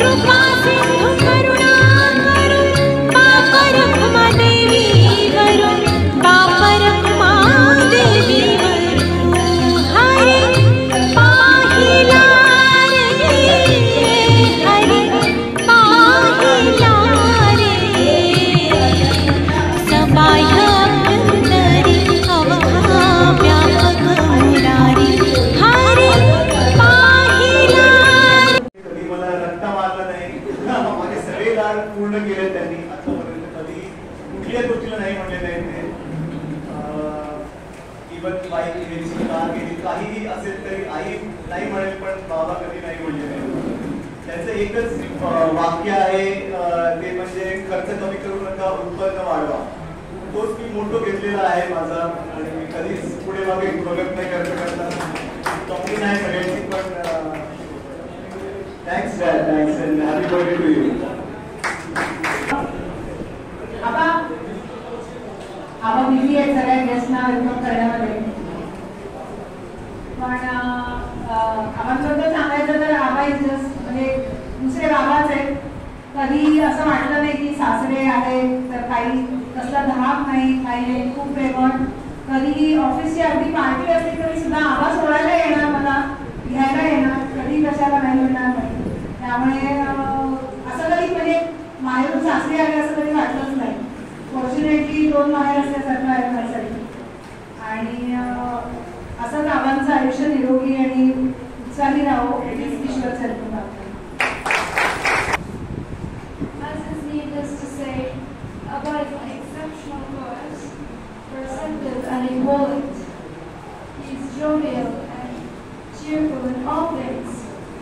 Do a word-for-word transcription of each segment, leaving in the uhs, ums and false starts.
पूर्ण केले त्यांनी आतापर्यंत कधी कुठल्याच गोष्टीला नाही म्हणले नाही ते इवन बाईक घ्यायची कार घ्यायची काहीही असेल तरी आई नाही म्हणेल पण बाबा कधी नाही म्हणले नाही. त्याचं एकच वाक्य आहे ते म्हणजे खर्च कमी करू नका उत्पन्न वाढवा. तोच मी मोठो घेतलेला आहे माझा आणि मी कधीच पुढे मागे बघत नाही खर्च करताना कमी नाही सगळ्यांची पण thanks dad thanks and happy birthday to you. आबा आबा बिझी आहे सगळ्या गेस्टना वेलकम करण्यामध्ये पण आबांबद्दल सांगायचं तर आबा इज जस्ट म्हणजे दुसरे बाबाच आहेत. कधी असं वाटलं नाही की सासरे आहेत तर काही कसला धाक नाही काही नाही खूप प्रेमळ. कधी ऑफिसची अगदी पार्टी असली तरी सुद्धा आबा सोडायला येणार मला घ्यायला येणार कधी कशाला नाही मिळणार नाही. त्यामुळे असं कधी म्हणजे माहेरून सासरी आले असं कधी वाटलंच नाही. फॉर्च्युनेटली दोन माहेर असल्यासारखं आहे माझ्यासाठी आणि असंच आबांचं आयुष्य निरोगी आणि उत्साही राहो हेच ईश्वर चरतो. Needless to say, Abba is an exceptional poet, receptive and evolved. He is jovial and cheerful in all things.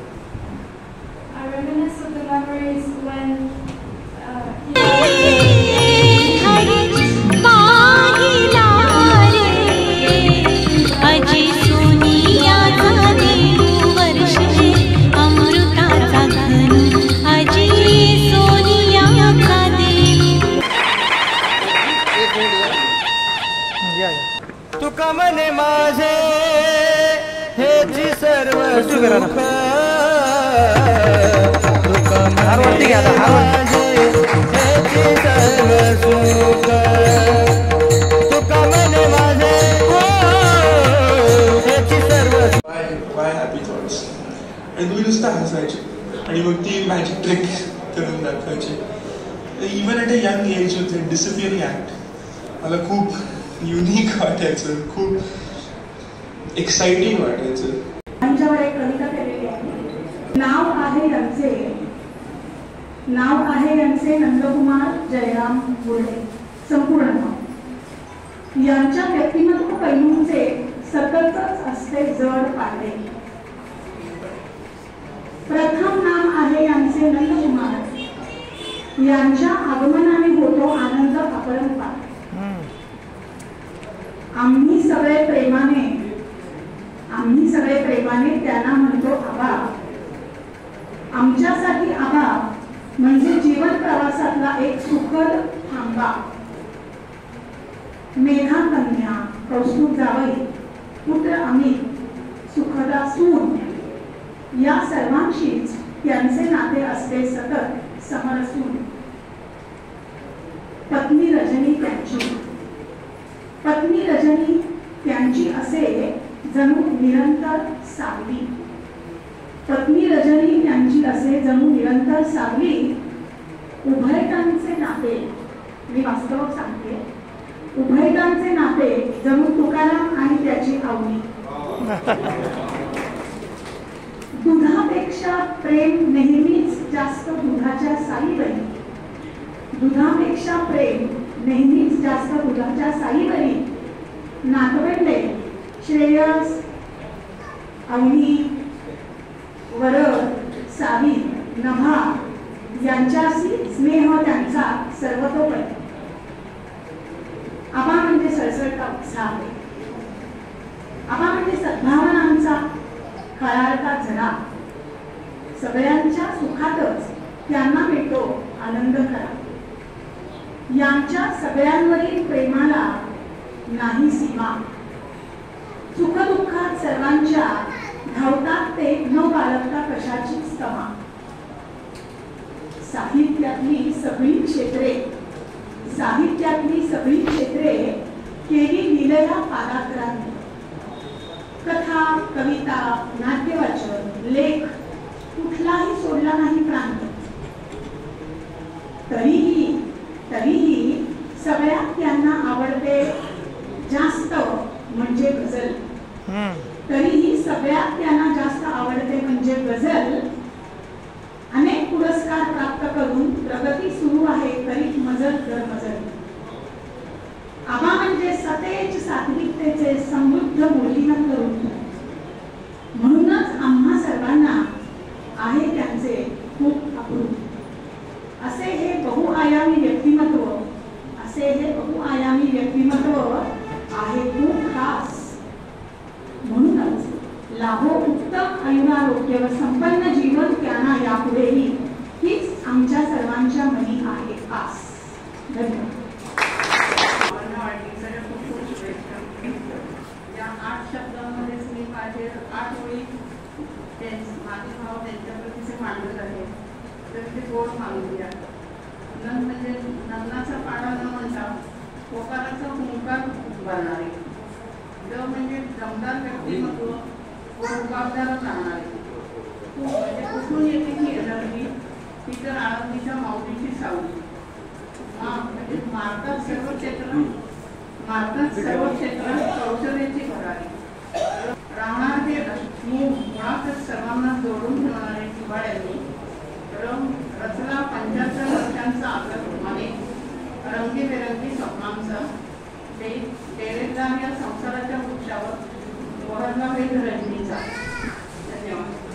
I reminisce of the memories when uh, he तुका मने माझे हेची सर्व सुख तुका मने माझे हेची सर्व सुख तुका मने माझे हेची सर्व बाय हॅपी थॉट्स. आणि तुम्ही नुसतं हसायचे आणि मग ती मॅजिक ट्रिक करून दाखवायची. Even at a young age होते डिसिप्लिन ॲक्ट मला खूप युनिक वाटायचं खूप एक्साइटिंग वाटायचं. त्यांच्यावर एक कविता केलेली आहे. नाव आहे यांचे नाव आहे यांचे नंदकुमार जयराम बोर्डे संपूर्ण नाव. यांच्या व्यक्तिमत्व पैलूंचे सततच असते जड पाडे. प्रथम नाम आहे यांचे नंदकुमार. यांच्या आगमनाने होतो आनंद अपरंपार. आम्ही सगळे प्रेमाने आम्ही सगळे प्रेमाने त्यांना म्हणतो आबा. आमच्यासाठी आबा म्हणजे जीवन प्रवासातला एक सुखद थांबा. मेघा कन्या कौस्तुभ जावई पुत्र अमित सुखदा सून या सर्वांशीच त्यांचे नाते असते सतत समरसून. पत्नी रजनी त्यांची पत्नी रजनी त्यांची असे जणू निरंतर सावली. पत्नी रजनी त्यांची असे जणू निरंतर सावली. उभयतांचे नाते मी वास्तव सांगते उभयतांचे नाते जणू तुकाराम आणि त्याची आवली. दुधापेक्षा प्रेम नेहमीच जास्त दुधाच्या साईवरी. दुधापेक्षा प्रेम नेहमीच जास्त दुधाच्या साईवरी. नातवंडे श्रेयस अवनी वरद सावी नभा यांच्याशी स्नेह त्यांचा सर्वतोपरी. आबा म्हणजे सळसळता उत्साह. आबा म्हणजे सद्भावनांचा खळाळता झरा. सगळ्यांच्या सुखातच त्यांना मिळतो आनंद खरा. यांच्या सगळ्यांवरील प्रेमाला नाही सीमा. सुखदुःखात सर्वांच्या धावतात ते न बाळगता कशाचीच तमा. साहित्यातली सगळी क्षेत्रे साहित्यातली सगळी क्षेत्रे केली लीलया पादाक्रांत. कथा, कविता, नाट्यवाचन, लेख कुठलाही सोडला नाही प्रांत. तरीही तरीही सगळ्यात त्यांना आवडते जास्त म्हणजे गझल. तरीही सगळ्यात त्यांना जास्त आवडते म्हणजे गझल. अनेक पुरस्कार प्राप्त करून प्रगती सुरू आहे तरी मजल दर मजल. आबा म्हणजे सतेज सात्विकतेचे समृद्ध मूल्यवान करून. म्हणूनच आम्हा सर्वांना आहे त्यांचे खूप अप्रूप. असे हे बहुआयामी व्यक्तिमत्व असे हे बहुआयामी व्यक्तिमत्व आहे खूप खास. म्हणूनच लाभो उत्तम आयुरारोग्य व संपन्न जीवन त्यांना यापुढेही हीच आमच्या सर्वांच्या मनी आहे आस. धन्यवाद. या आठ शब्दांमध्येच मी माझे आठ ओळी माझे भाव त्यांच्याप्रतीचे मांडत आहे. तर ते गोड मागूया. नन म्हणजे नन्नाचा पाडा न म्हणता पोकाराचा हुंकार बनणारे. द म्हणजे दमदार व्यक्तिमत्व व रुबाबदारच राहणारे. तू म्हणजे कुठून येते ही एनर्जी ती तर आळंदीच्या माऊलीची सावली. मा म्हणजे मारतात सर्व क्षेत्र मारतात सर्व क्षेत्रात कौशल्याची भरारी. राहणार हे मुळातच सर्वांना जोडून ठेवणारे जिव्हाळ्यांनी. रंग रचला पंच्याहत्तर वर्षांचा आग्रहप्रमाणे रंगीबेरंगी स्वप्नांचा. डेरेदार या संसाराच्या वृक्षावर वहरला वेध रजनीचा. धन्यवाद.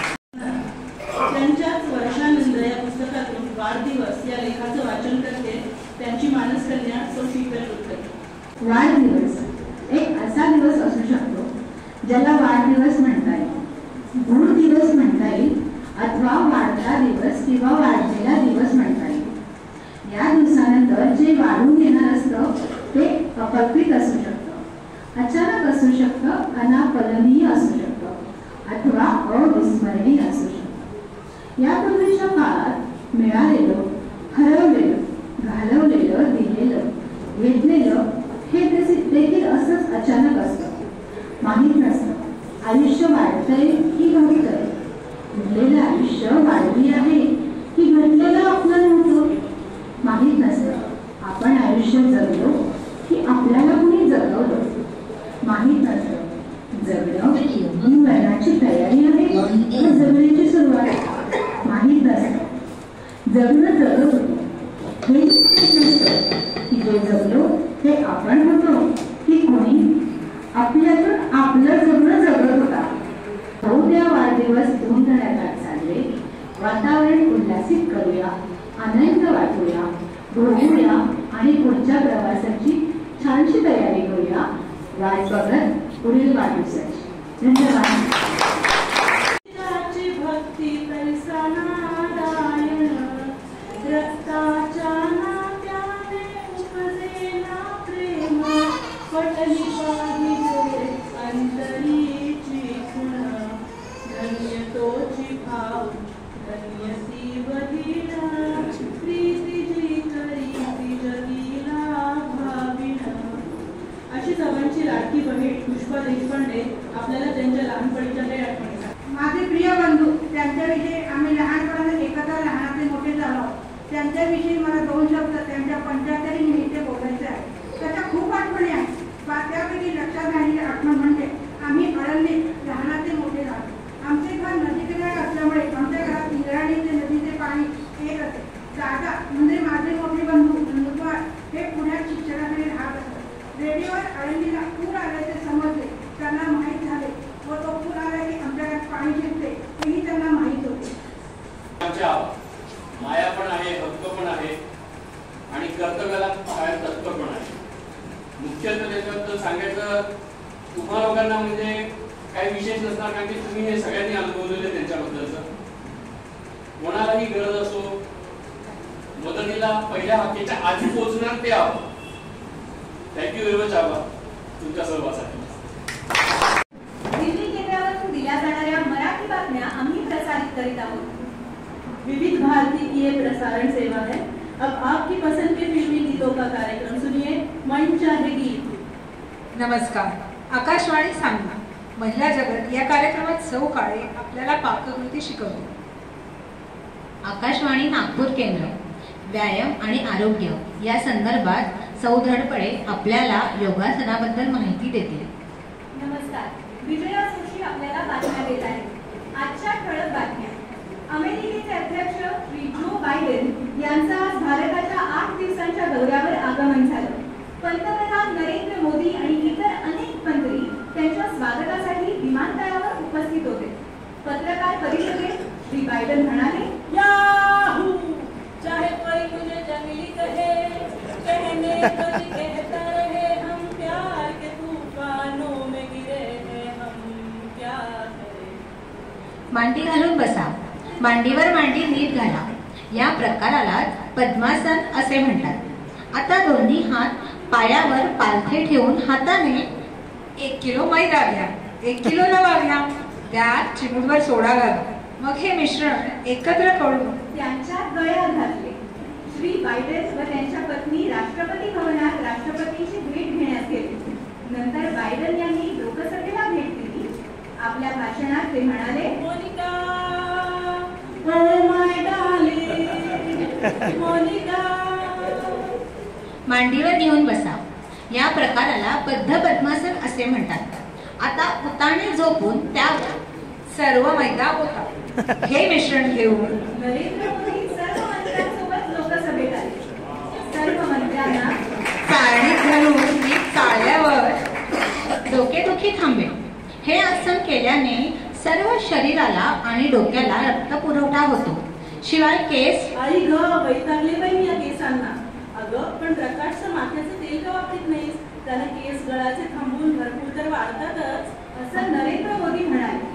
त्यांच्याच वर्षानंतर या पुस्तकातून वाढदिवस या लेखाचं वाचन करते त्यांची मानसकन्या सौ शीतल कुलकर्णी. वाढदिवस एक असा दिवस असू शकतो ज्याला वाढदिवस म्हणता येईल, गुढ दिवस म्हणता येईल अथवा वाढता दिवस किंवा वाढलेला दिवस म्हणता येईल. या दिवसानंतर जे वाढून येणार असतं ते अकल्पित असू शकतं, अचानक असू शकतं, अनाकलनीय असू शकतं अथवा अविस्मरणीय असू शकतं. यापूर्वीच्या काळात मिळालेलं, हरवलेलं, घालवलेलं, दिलेलं, घेतलेलं हे देखील असंच अचानक असतं. माहीत नसतं आयुष्य वाढतंय की घटतंय, घडलेलं आयुष्य वाढली आहे की घडलेलं आपलं नव्हतं. माहीत नसतं आपण आयुष्य जगलो की आपल्याला कुणी जगवलं. माहीत नसतं जगणं ही मरणाची तयारी आहे की जगण्याची सुरुवात. माहीत नसतं जगणं जगत होतं हे नसतं की जे जगलो ते आपण होतो की कोणी आपल्यातून आपलं जगणं जगत होता. उद्या वाढदिवस धुमधडाक्यात चालले. वातावरण उल्हासित करूया, आनंद वाटूया, भोगूया आणि पुढच्या प्रवासाची छानशी तयारी करूया. वाट बघत पुढील वाढदिवसाची. धन्यवाद. भक्ती पैसा नारायण रक्ताच्या नात्याने उपजेला प्रेम. पटली पाहिजे अंतरीची खुण. धन्य तोची भाव धन्य ती बहीण. प्रीती जी करी ती जगीला भाविण. अशी सर्वांची लाडकी बहीण पुष्पा देशपांडे आपल्याला त्यांच्या लहानपणीच्या काही आठवणी. माझे प्रिय बंधू, त्यांच्याविषयी आम्ही लहानपणात एकत्र लहानाचे मोठे झालो. त्यांच्याविषयी मला दोन शब्द त्यांच्या पंच्याहत्तरी निमित्त बोलायचे आहे. त्याच्या खूप आठवणी आहेत. त्यापैकी लक्षात राहिलेली आठवण म्हणजे आम्ही आळंदीत लहानाचे मोठे झालो. आमचे घर नदीकिनारे असल्यामुळे आमच्या घरात इंद्रायणी ते नदीचे पाणी येत असे. दादा म्हणजे माझे मोठे बंधू नंदकुमार हे पुण्यात शिक्षणासाठी राहत असत. रेडिओवर आळंदीला पूर आल्याचे समजले. त्यांना माहीत झाले व तो पूर आला की आमच्या घरात पाणी शिरते हेही त्यांना माहीत होते. माया पण आहे, भक्त पण आहे आणि कर्तव्याला पाहायला तत्पर पण आहे. मुख्यतः त्याच्याबद्दल सांगायचं तुम्हा लोकांना म्हणजे काही विशेष नसणार, कारण की तुम्ही हे सगळ्यांनी अनुभवलेलं त्यांच्याबद्दलचं. कोणालाही गरज असो मदतीला पहिल्या हाकेच्या आधी पोहोचणार ते आहोत. थँक्यू व्हेरी मच आबा तुमच्या सहभागासाठी. दिल्ली केंद्रावरून दिल्या जाणाऱ्या मराठी बातम्या आम्ही प्रसारित करीत आहोत. विविध भारती की ये प्रसारण सेवा है। अब आपकी पसंद के फिल्मी गीतों का कार्यक्रम सुनिए, मन चाहे गीत। नमस्कार, आकाशवाणी सांगना महिला जगत या कार्यक्रमात सौ काळे आपल्याला पाककृती शिकवते। आकाशवाणी नागपूर केंद्र व्यायाम आणि आरोग्य या संदर्भात सौ धडपडे आपल्याला योगासनाबद्दल माहिती देतील। नमस्कार, विजया जोशी आपल्याला बातम्या देत आहे। आजच्या ठळक बातम्या। अमेरिकेचे अध्यक्ष श्री जो बायडेन यांचा आज भारताच्या आठ दिवसांच्या दौऱ्यावर आगमन झालं। पंतप्रधान नरेंद्र मोदी आणि इतर अनेक मंत्री त्यांच्या स्वागतासाठी विमानतळावर उपस्थित होते। पत्रकार परिषदेत श्री बायडेन म्हणाले, याहू चाहे कोई मुझे जंगली कहे, कहने को कहता रहे, हम प्यार के तूफानों में गिरे हैं, हम क्या करें। मांडी घालून बसा, मांडीवर मांडी नीट घाला या प्रकाराला पद्मासन असे म्हणतात। आता दोन्ही हात पायावर पालथे ठेवून हाताने एक किलो मैदा घ्या, एक किलो रवा घ्या, त्यात चिमूटभर सोडा घाला, मग हे मिश्रण एकत्र करून त्यांच्या गळ्यात घातले। श्री बायडेन व त्यांच्या पत्नी राष्ट्रपती भवनात राष्ट्रपतींची भेट घेण्यास गेले। नंतर बायडेन यांनी लोकसभेला भेट दिली। आपल्या भाषणात ते म्हणाले, Monika, oh my darling, Monika. मांडीवर घेऊन बसा या प्रकाराला बद्ध पद्मासन असे म्हणतात। आता उताने झोपून त्यावर सर्व मैदा होता हे मिश्रण घेऊन नरेंद्र मोदी सर्व मंत्र्यांसोबत लोकसभेत आले। सर्व मंत्र्यांना चाळणीत घालून मी चाळल्यावर डोकेदुखी थांबे। हे आसन केल्याने सर्व शरीराला आणि डोक्याला रक्त पुरवठा होतो, शिवाय केस। आई ग, वैतागले बाई या केसांना। अगं, पण प्रकाशचं माथ्याचं तेल का वापरत नाहीस? त्याला केस गळाचे थांबून भरपूर तर वाढतातच, असं नरेंद्र मोदी म्हणाले।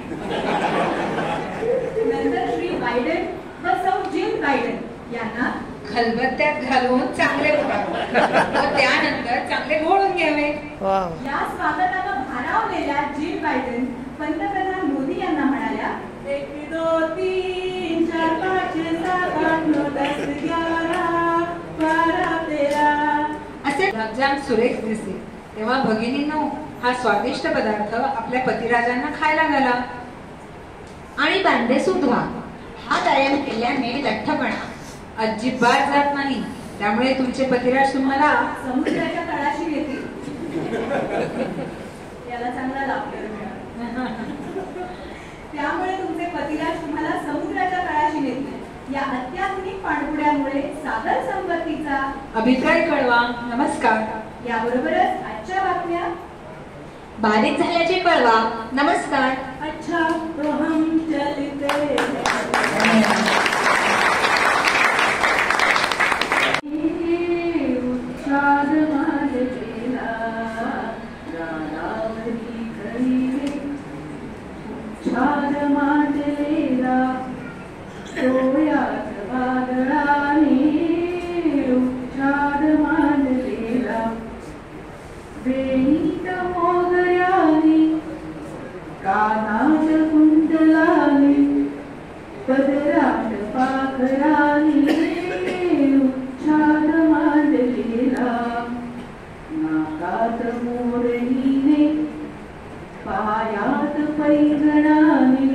नंतर श्री बायडेन व सौ जिल बायडेन यांना खलबत्त्यात घालून चांगले व त्यानंतर चांगले घोळून घ्यावे। या स्वागताला भारावलेल्या जिल बायडेन पंतप्रधान मोदी यांना म्हणाल्या, एक दो तीन चार पाच छे सात आठ नऊ दस ग्यारह बारा तेरा असे गुलाबजाम सुरेख दिसले। तेव्हा भगिनींनो, हा स्वादिष्ट पदार्थ आपल्या पतिराजांना खायला घाला आणि बांधे सुधवा। हा व्यायाम केल्याने लठ्ठपणा अजिबात जात नाही, त्यामुळे तुमचे पतिराज तुम्हाला समुद्राच्या तळाशी येतील। याला चांगला लाभ मिळाला। त्यामुळे तुमचे पतिराज तुम्हाला समुद्राच्या तळाशी नेतील। या अत्याधुनिक पाणबुड्यांमुळे सागर संपत्तीचा अभिप्राय कळवा। नमस्कार। याबरोबरच आजच्या बातम्या बारीक झाल्याचे कळवा। नमस्कार। अच्छा तो हम चलते उच्छाद मांडलेला गालावरी खरी, उच्छाद मांडलेला डोळ्यात वादळाने, उच्छाद मांडलेला वेणीत मोगऱ्याने, कानात कुंडलाने, पदरात पाखराने, उच्छाद मांडलेला नाकात मोरणीने, पायात पैंजणाने,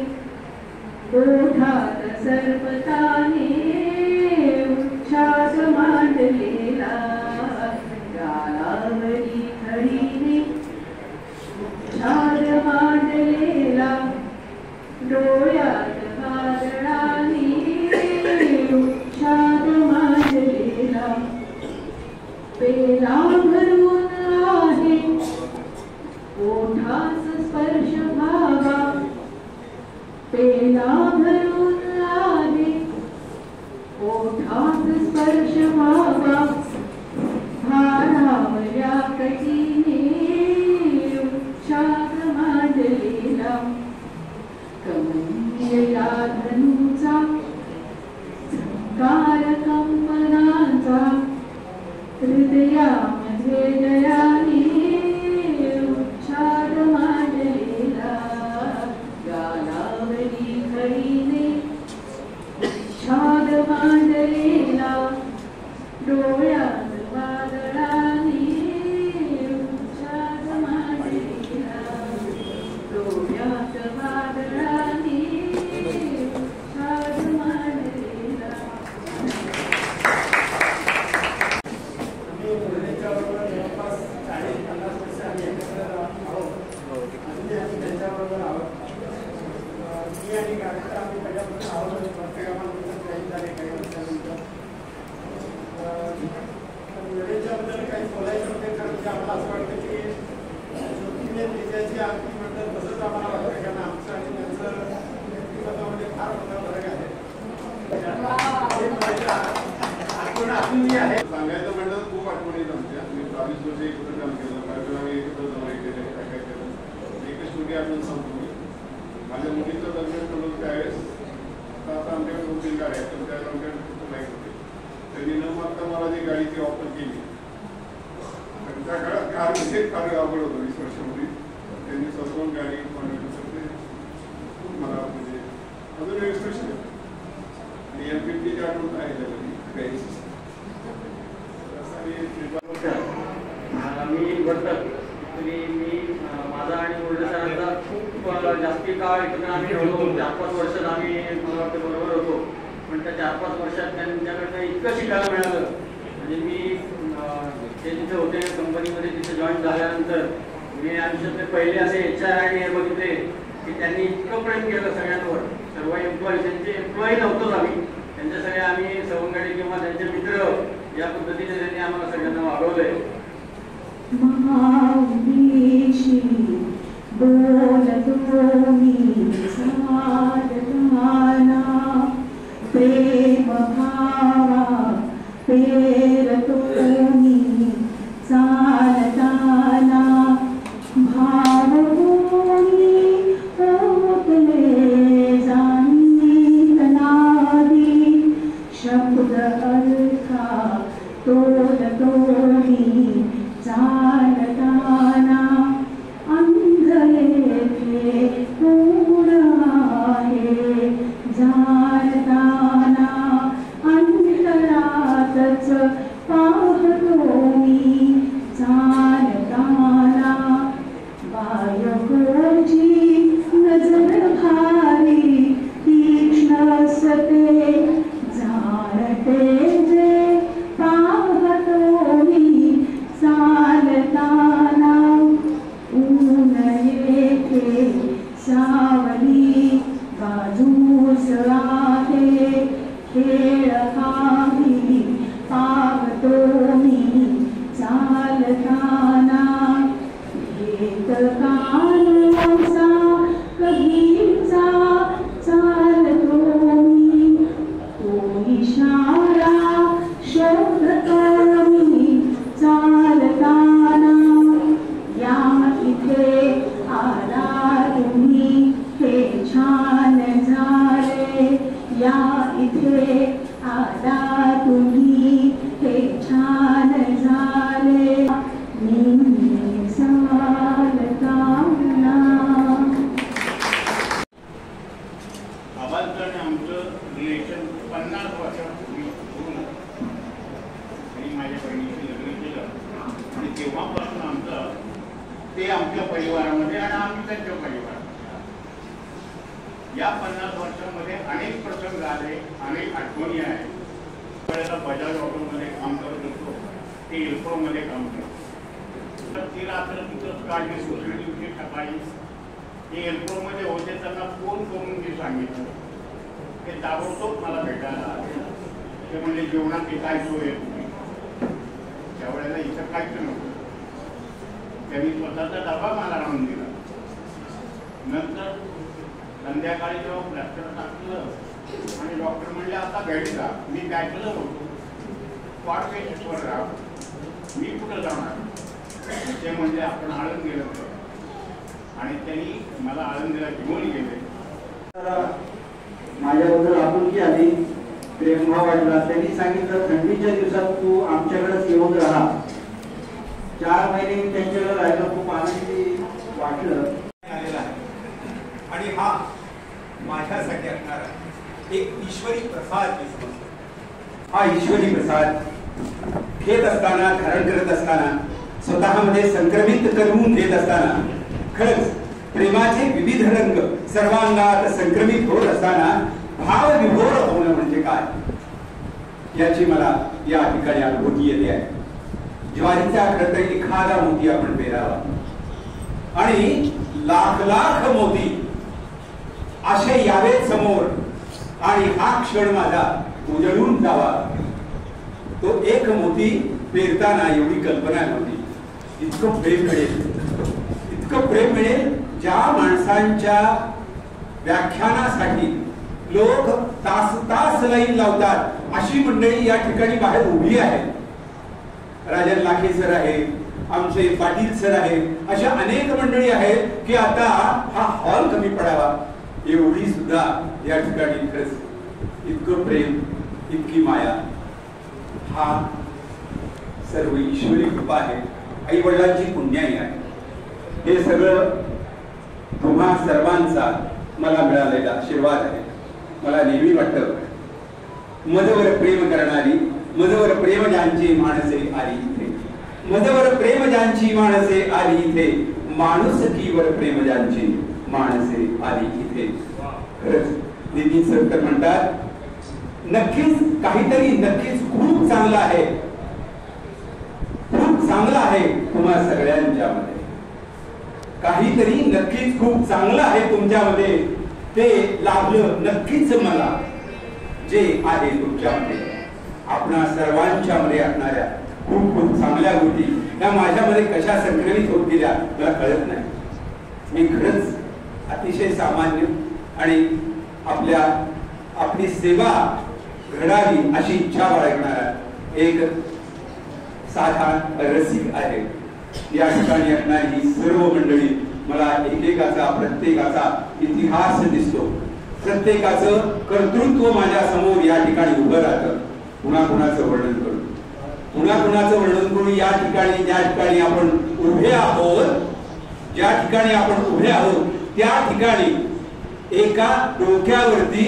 ओठात सरपताने, उच्छाद मांडलेला गालावरी खडीने, उच्छाद मांडलेला डोळ्यात वादळाने, उच्छाद मांडलेला पेला भरून आहे, ओठास स्पर्श भावा, पेला भरून आहे, ओठास स्पर्श व्हावा, भारावल्या कटीने, उच्छाद मांडलेला कमनीय धनुचा, झंकार कंपनाचा, हृदयामध्ये जयाने, उच्छाद मांडलेला गालावरी खडीने, उच्छाद त्यानंतर आम्ही पहिल्यापासून आवडतो प्रत्येकाबद्दल काही झाले काही वर्षानंतर वेळेच्याबद्दल काही बोलायचं होते तर म्हणजे आम्हाला असं वाटतं की ज्योतीने विजयाची आरती म्हणतात तसंच आम्हाला वाटतं कारण आमचं आणि त्यांचं व्यक्तिमत्वामध्ये फार मोठा फरक आहे. आठवण अजूनही आहे. सांगायचं म्हणलं खूप आठवणी आमच्या मी बावीस वर्ष एकत्र काम केलं कारण आम्ही एकत्र जमा केले काय काय केलं एकच स्टुडिओ आठवण सांगतो मी. माझ्या मुलीचं लग्न ठरवलं त्यावेळेस आता आता आमच्याकडे दोन तीन गाड्या आहेत तर त्यावेळेला आमच्याकडे बाईक होते. त्यांनी न मागता मला जी गाडीची ऑफर केली आणि त्या काळात कार म्हणजे फार अवघड होतं वीस वर्षापूर्वी त्यांनी स्वतःहून गाडी मला म्हणजे अजून एक्सप्रेशन आहे आणि एम फिफ्टीची आठवण आहे त्यामध्ये मी वर्तक तरी मी माझा आणि मुरडेसरांचा खूप जास्ती काळ एकत्र आम्ही होतो. चार पाच वर्षात आम्ही मला वाटतं बरोबर होतो पण त्या चार पाच वर्षात त्यांच्याकडनं इतकं शिकायला मिळालं म्हणजे मी ते तिथे होते कंपनीमध्ये तिथे जॉईन झाल्यानंतर मी आयुष्यातले पहिले असे एच आर आणि हे बघितले की त्यांनी इतकं प्रेम केलं सगळ्यांवर. सर्व एम्प्लॉई त्यांचे एम्प्लॉई नव्हतोच आम्ही त्यांच्या सगळे आम्ही सवंगडी किंवा त्यांचे मित्र या पद्धतीने त्यांनी आम्हाला सगळ्यांना वागवलंय. महाविशी बोलतो मी साधना प्रेम भावा पेरतो मी चालताना भाव कोणी ओतले जाणी नादी शब्द अर्था तोलतो मी चालताना अंधळे पूर्ण आहे जाणताना अंतरातच पाहतो मी चालताना बायकोची नजर भारी तीक्ष्ण असते जाणते जे पाहतो मी चालताना ऊन येते सावली बाजूस आहे खेळ काही पाहतो मी चालताना घेत कानोसा कधीचा चालतो मी तो इशारा शोधतो मी चालताना या इथे आला तुम्ही हे छान झाले या इथे आला तुम्ही हे छान झाले मी चालताना. आवाज आणि आमचं रिलेशन पन्नास वर्षापूर्वी होऊन आणि माझ्या बहिणीशी लग्न केलं आणि तेव्हापासून आमचं ते आमच्या परिवारामध्ये आणि आम्ही त्यांच्या परिवारामध्ये या पन्नास वर्षामध्ये अनेक प्रसंग आले अनेक आठवणी आहेत. त्यावेळेला बजाज ऑटोमध्ये काम करत होतो ते इल्प्रोमध्ये काम करतो तर ती रात्र तिथंच काढली दुसऱ्या दिवशी सकाळी ते एल्प्रोमध्ये होते त्यांना फोन करून मी सांगितलं ते ताबडतोब मला भेटायला आले. ते म्हणजे जेवणाची काय सोय आहे तुम्ही त्यावेळेला इथं काहीच नव्हतं. त्यांनी स्वतःचा डबा मला आणून दिला. नंतर संध्याकाळी जेव्हा प्लॅस्टर टाकलं आणि डॉक्टर म्हणले आता घरी जा. मी बॅचलर होतो स्पॉट बेसिसवर राहा मी कुठं जाणार ते म्हणजे आपण आळंद गेलं आणि त्यांनी मला आळंदीला घेऊन गेले. माझ्याबद्दल आपुलकी आली प्रेमभाव वाटला. त्यांनी सांगितलं थंडीच्या दिवसात तू आमच्याकडेच येऊन राहा. चार महिने मी त्यांच्याकडे राहिलो खूप आनंदी वाटलं. आणि हा माझ्यासाठी असणारा एक ईश्वरी प्रसाद मी समजतो. हा ईश्वरी प्रसाद घेत असताना धारण करत असताना स्वतःमध्ये संक्रमित करून देत असताना खरंच प्रेमाचे विविध रंग सर्वांगात संक्रमित होत असताना भाव विभोर होणं म्हणजे काय याची मला या ठिकाणी अनुभूती येते आहे. ज्वारीचा खरं तर एखादा मोती आपण पेरावा आणि लाख लाख मोती असे यावेत समोर आणि हा क्षण माझा उजळून जावा. तो एक मोती पेरताना एवढी कल्पना नव्हती. इतकं प्रेम मिळेल, इतकं प्रेम मिळेल ज्या माणसांच्या व्याख्यानासाठी लोक तास तास लाईन लावतात अशी मंडळी या ठिकाणी बाहेर उभी आहे. राजन लाखे सर आहे, आमचे पाटील सर आहे, अशा अनेक मंडळी आहेत की आता हा हॉल कमी पडावा एवढी सुद्धा या ठिकाणी खरंच इतकं प्रेम, इतकी माया, हा सर्व ईश्वरी कृपा आहे, आई वडिलांची पुण्याई आहे. हे सगळं तुम्हा सर्वांचा मला मिळालेला आशीर्वाद आहे. मला नेहमी वाटतं मजवर प्रेम करणारी, मजवर प्रेम ज्यांची माणसे आली इथे, मजवर प्रेम ज्यांची माणसे आली इथे, माणुसकीवर प्रेम ज्यांची माणसे आली इथे. खरंच नितीन सर तर म्हणतात नक्कीच काहीतरी नक्कीच खूप चांगलं आहे, खूप चांगलं आहे तुम्हा सगळ्यांच्या मध्ये, काहीतरी नक्कीच खूप चांगलं आहे तुमच्यामध्ये. ते लाभलं नक्कीच मला जे आहे तुमच्यामध्ये. आपणा सर्वांच्या मध्ये असणाऱ्या खूप खूप चांगल्या गोष्टी त्या माझ्यामध्ये कशा संक्रमित होत गेल्या मला कळत नाही. मी खरंच अतिशय सामान्य आणि आपल्या आपली सेवा घडावी अशी इच्छा बाळगणारा एक साधा रसिक आहे. या ठिकाणी असणारी ही सर्व मंडळी मला एकेकाचा प्रत्येकाचा इतिहास दिसतो, प्रत्येकाचं कर्तृत्व माझ्या समोर या ठिकाणी उभं राहतं. कुणा कुणाचं वर्णन करू, कुणा कुणाचं वर्णन करू. या ठिकाणी ज्या ठिकाणी आपण उभे आहोत, ज्या ठिकाणी आपण उभे आहोत त्या ठिकाणी एका डोक्यावरती,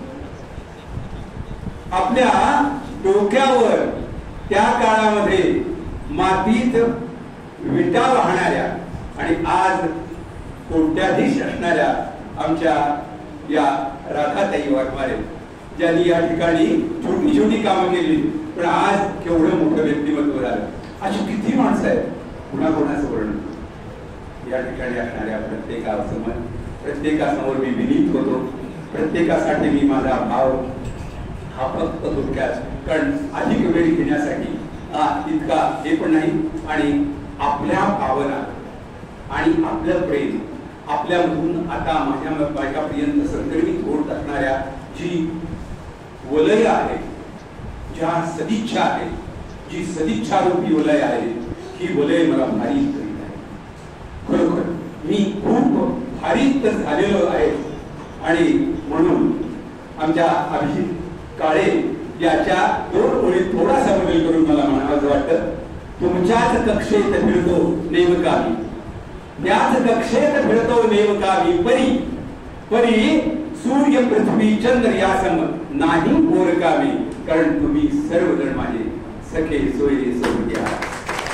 आपल्या डोक्यावर त्या काळामध्ये मातीत विटा वाहणाऱ्या आणि आज कोट्याधीश असणाऱ्या आमच्या या राधाताई वाघमारे, ज्यांनी या ठिकाणी छोटी छोटी कामं केली पण आज केवढं मोठं व्यक्तिमत्व झालं. अशी किती माणसं आहेत, कुणाकुणाचं वर्णन. या ठिकाणी असणाऱ्या प्रत्येकासमोर प्रत्येकासमोर मी विनीत होतो. प्रत्येकासाठी मी माझा भाव हा फक्त थोडक्यात, कारण अधिक वेळ घेण्यासाठी इतका हे पण नाही. आणि आपल्या भावना आणि आपलं प्रेम आपल्यामधून आता माझ्या माझ्यापर्यंत संक्रमित होत असणाऱ्या जी वलय आहे, ज्या सदिच्छा आहे, जी सदिच्छा रूपी वलय आहे, ही वलय मला भारी करीत आहे. खरोखर मी खूप भारीत झालेलो आहे. आणि म्हणून आमच्या अभिजित काळे याच्या दोन ओळीत थोडासा बदल करून मला म्हणावं वाटतं. तुमच्याच कक्षेत फिरतो नेमका मी, त्याच कक्षेत फिरतो नेमका मी, परी परी सूर्य पृथ्वी चंद्र या सम नाही पोरकामी, कारण तुम्ही सर्वजण माझे सखे सोयरे सोबती आहात.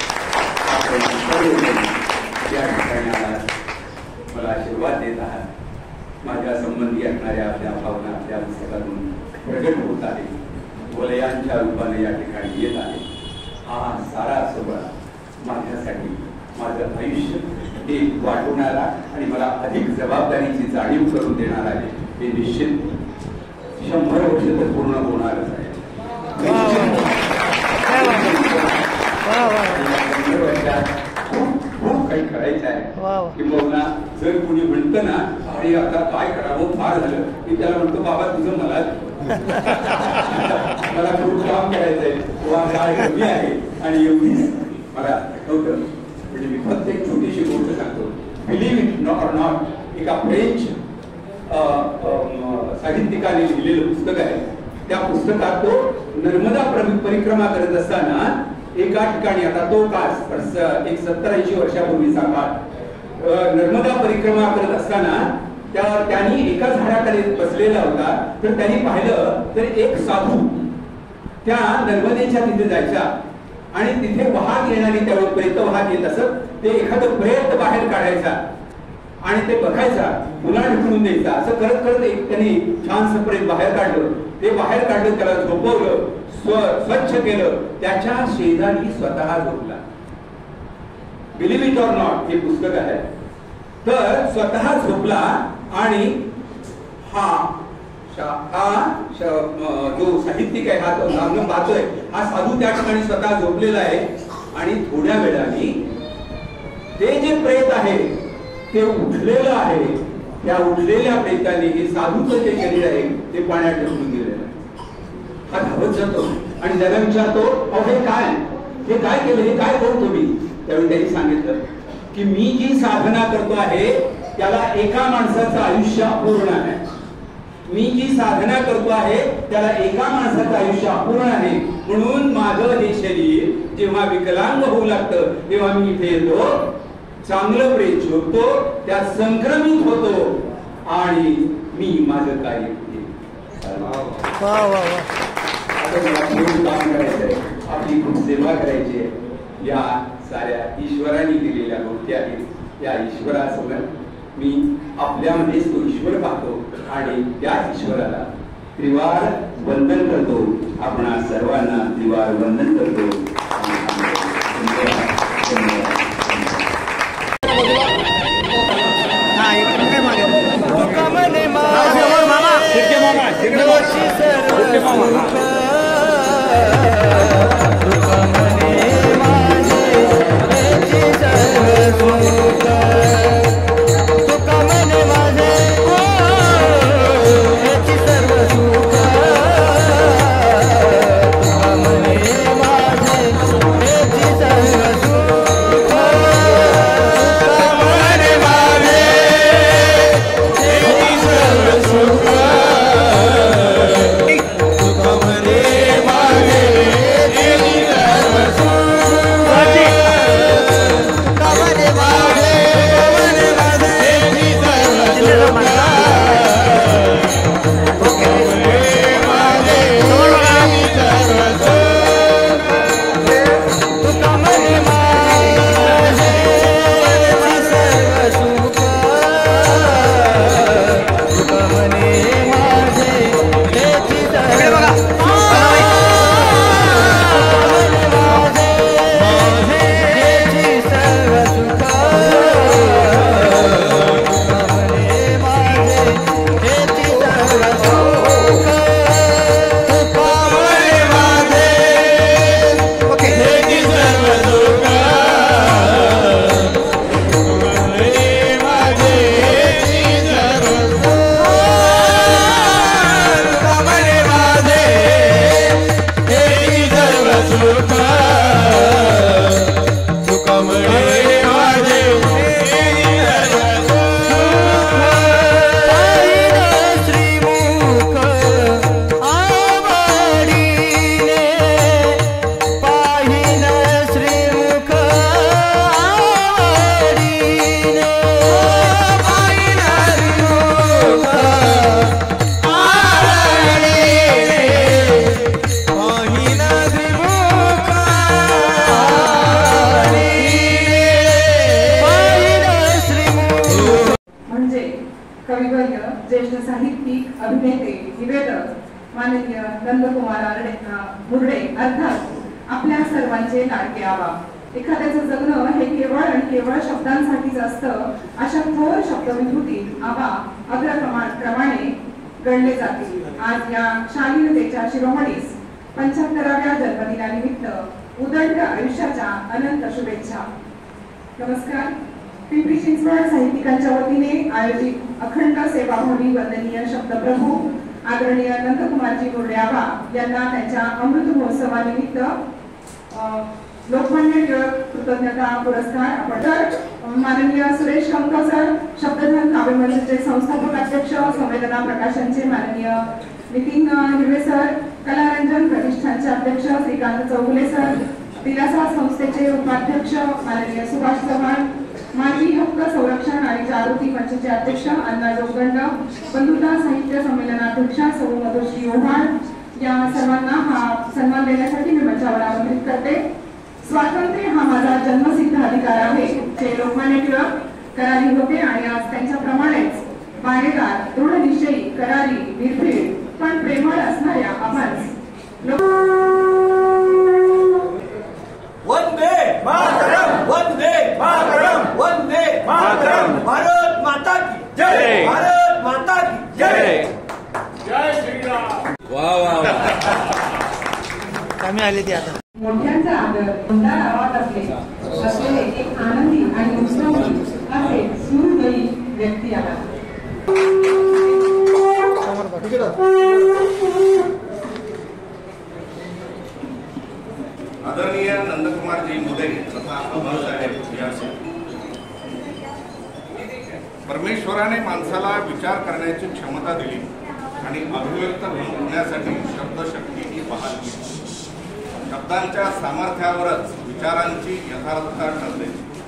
या ठिकाणी आहात, मला आशीर्वाद देत आहात. माझ्या संबंधी असणाऱ्या आपल्या भावना आपल्या पुस्तकातून प्रगट होत आहे, वलयांच्या रूपाने या ठिकाणी येत आहे. हा सारा सोहळा माझ्यासाठी माझं आयुष्य हे वाटवणारा आणि मला अधिक जबाबदारीची जाणीव करून देणार आहे. हे निश्चित शंभर वर्ष तर पूर्ण होणारच आहे. खूप खूप काही करायचं आहे. किंबहुना जर कुणी म्हणतं ना अरे आता काय करावं फार झालं, मी त्याला म्हणतो बाबा तुझं मला मला खूप काम करायचंय, काय कमी आहे. आणि एवढीच मला आठवतं. म्हणजे मी फक्त एक छोटीशी गोष्ट सांगतो. बिलीव्ह इट नॉट नॉट, एका फ्रेंच साहित्यिकाने लिहिलेलं पुस्तक आहे. त्या पुस्तकात तो नर्मदा परिक्रमा करत असताना एका ठिकाणी, आता तो काळ एक सत्तर ऐंशी वर्षापूर्वीचा काळ, नर्मदा परिक्रमा करत असताना त्या त्यांनी एका झाडाखाली बसलेला होता. तर त्यांनी पाहिलं तर एक साधू त्या नर्मदेच्या तिथे जायचा आणि तिथे वाहत येणारी त्यावेळेस प्रेत वाहत येत असत. ते एखादं प्रेत बाहेर काढायचा आणि ते बघायचा, पुन्हा ढकलून द्यायचा. असं करत करत एक त्यांनी छानसं प्रेत बाहेर काढलं. ते बाहेर काढलं, त्याला झोपवलं, स्वच्छ केलं, त्याच्या शेजारी स्वतः झोपला. बिलीव्ह इट ऑर नॉट हे पुस्तक आहे. तर स्वतः झोपला आणि हा हा जो साहित्यिक आहे, हा तो आपण पाहतोय, हा साधू त्या ठिकाणी स्वतः झोपलेला आहे आणि थोड्या वेळाने ते जे प्रेत आहे ते उठलेलं आहे. त्या उठलेल्या प्रेताने हे साधूचं जे शरीर आहे ते पाण्यात ढकलून गेलेलं आहे. हा धावत जातो आणि त्याला विचारतो, अहो हे काय, हे काय केलं, हे काय करतो मी? त्यावेळी त्यांनी सांगितलं की मी जी साधना करतो आहे त्याला एका माणसाचं आयुष्य अपूर्ण आहे. मी जी साधना करतो आहे त्याला एका माणसाचं आयुष्य अपूर्ण आहे. म्हणून माझं हे शरीर जेव्हा विकलांग होऊ लागतं तेव्हा मी इथे येतो, चांगलं प्रेत शोधतो, त्यात संक्रमित होतो आणि मी माझं कार्य आपली खूप सेवा करायची आहे. या साऱ्या ईश्वराने दिलेल्या गोष्टी आहेत. या ईश्वरासमोर मी आपल्यामध्येच तो ईश्वर पाहतो आणि त्या ईश्वराला त्रिवार वंदन करतो. आपणा सर्वांना त्रिवार वंदन करतो. ज्येष्ठ साहित्यिक, अभिनेते, निवेदक माननीय नंदकुमार मुर्डे अर्थात आपल्या सर्वांचे लाडके आबा. एखाद्याचं जगणं हे केवळ आणि केवळ शब्दांसाठीच असतं अशा थोर शब्दविभूतीत आबा अग्रक्रमाने गणले जातील. आज या शालीनतेच्या शिरोमणीस पंच्याहत्तराव्या जन्मदिनानिमित्त उदंड आयुष्याच्या अनंत शुभेच्छा. नमस्कार. पिंपरी चिंचवड साहित्यिकांच्या वतीने आयोजित अखंड सेवाभावी वंदनीय शब्दप्रभू आदरणीय नंदकुमारजी मुर्डे आबा यांना त्यांच्या अमृत महोत्सवानिमित्त लोकमान्य टिळक कृतज्ञता पुरस्कार आपण तर माननीय सुरेश कंक सर, शब्दधन काव्यमंचचे संस्थापक अध्यक्ष, संवेदना प्रकाशनचे माननीय नितीन हिरवे सर, कलारंजन प्रतिष्ठानचे अध्यक्ष श्रीकांत चौगुले सर, दिलासा संस्थेचे उपाध्यक्ष माननीय सुभाष चव्हाण, मानवी हक्क संरक्षण आणि जागृती मंचचे अध्यक्ष अण्णा जोगदंड, बंधुता साहित्य संमेलनाध्यक्षा सौ मधुश्री ओव्हाळ, या सर्वांना हा सन्मान देण्यासाठी मी मंचावर आमंत्रित करते. स्वातंत्र्य हा माझा जन्मसिद्ध अधिकार आहे ते लोकमान्य टिळक करारी होते आणि आज त्यांच्याप्रमाणेच बाणेदार, दृढनिश्चयी, करारी, निर्भीड पण प्रेमळ असणाऱ्या आपण वंदे मातरम, वंदे मातरम, वंदे मातरम. भारत माता की जय, भारत माता की जय. वा वा आम्ही आले ते आता मोठ्यांचा आदर मंदार आवाज असले असलेले एक आनंदी आणि उत्साही असे सुरदयी व्यक्ती आला. आदरणीय नंदकुमारजी मुदे तथा अमरसाहेब यासी, परमेश्वराने माणसाला विचार करण्याची क्षमता दिली आणि अभिव्यक्त होण्यासाठी शब्दशक्तीही बहाल केली. शब्दांच्या सामर्थ्यावरच विचारांची यथार्थता ठरते.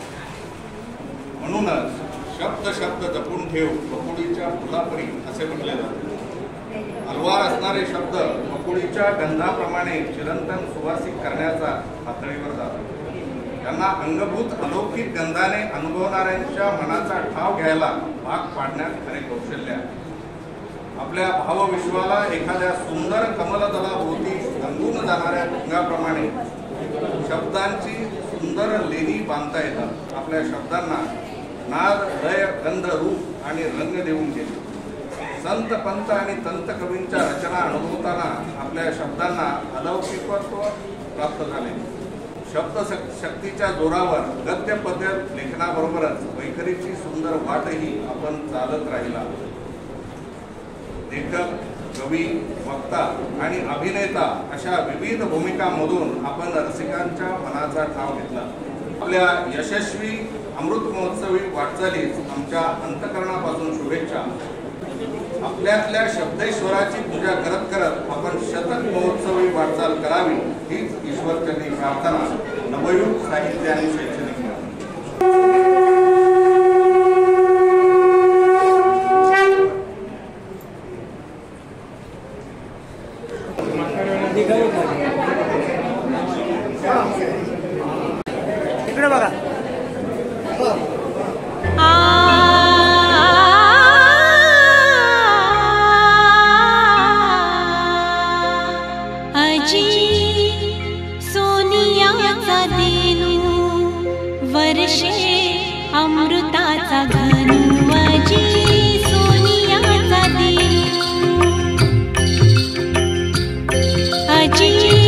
म्हणूनच शब्द शब्द जपून ठेव बकुळीच्या फुलापरी असे म्हटले जाते. अलवार असणारे शब्द बकुळीच्या गंधाप्रमाणे चिरंतन सुवासिक करण्याचा पातळीवर जातो. त्यांना अंगभूत अलौकिक गंधाने अनुभवणाऱ्यांच्या मनाचा ठाव घ्यायला भाग पाडण्यात खरे कौशल्य आहे. आपल्या भावविश्वाला एखाद्या सुंदर कमलदलाभोवती रंगून जाणाऱ्या ढगाप्रमाणे शब्दांची सुंदर लेणी बांधता येतात. आपल्या शब्दांना नाद, लय, गंध, रूप आणि रंग देऊन गेले. संत पंत आणि तंत कवींच्या रचना अनुभवताना आपल्या शब्दांना अलौकिकत्व प्राप्त झाले. शब्द शक्तीच्या जोरावर गद्य पद्य लेखनाबरोबरच वैखरीची सुंदर वाटही आपण चालत राहिला. लेखक, कवी, वक्ता आणि अभिनेता अशा विविध भूमिकांमधून आपण रसिकांच्या मनाचा ठाव घेतला. आपल्या यशस्वी अमृत महोत्सवी वाटचालीस आमच्या अंतःकरणापासून शुभेच्छा. आपल्यातल्या शब्देश्वराची पूजा करत करत आपण शतक महोत्सवी वाटचाल करावी हीच ईश्वरचरणी प्रार्थना. नवयुग साहित्य आणि शैक्षणिक इकडे बघा. अजी सोनियाचा देनू वर्षे अमृताचा घनू. अजी सोनियाचा देनू, अजी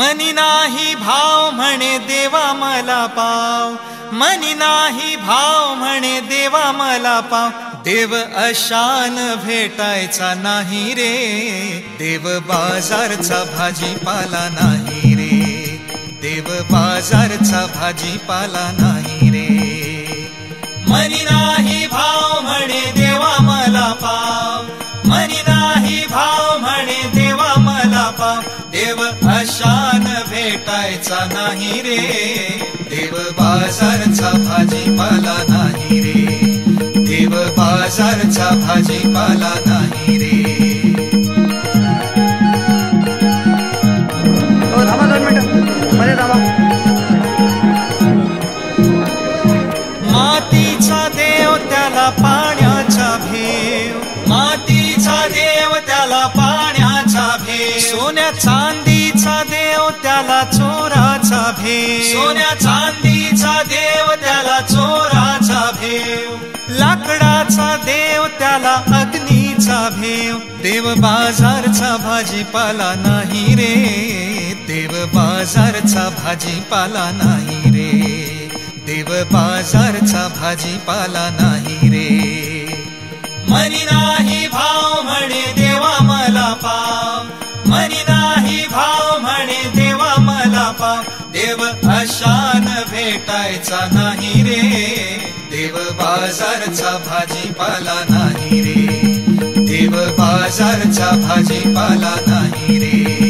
मनी नाही भाव म्हणे देवा मला पाव, मनी नाही भाव म्हणे देवा मला पाव, देव अशान भेटायचा नाही रे, देव बाजारचा भाजीपाला नाही रे, देव बाजारचा भाजीपाला नाही रे. मनी नाही भाव म्हणे देवा मला पाव, मनी नाही भाव म्हणे देवा मला पाव, देव अशान भेटायचा नाही रे, देव बाजारचा भाजीपाला नाही रे, देव बाजारचा भाजीपाला नाही रे. हो थांबा दोन मिनिटं मध्ये थांबा. मातीचा देव त्याला पाण्याचा भेव, मातीचा देव त्याला पाण्याचा भेव, सोन्या चांदीचा देव त्याला चोराचा भेव, सोन्या चांदीचा देव त्याला चोराचा भेव, लाकडाचा देव त्याला अग्नीचा भेव, देव बाजारचा भाजीपाला नाही रे, देव बाजारचा भाजीपाला नाही रे, देव बाजारचा भाजीपाला नाही रे. मनी नाही भाव म्हणे देवा मला पाव, मनी नाही भाव म्हणे देवा मला पाव, देव अशान भेटायचा नाही रे, देव बाजारचा भाजीपाला नाही रे, देव बाजारचा भाजीपाला नाही रे.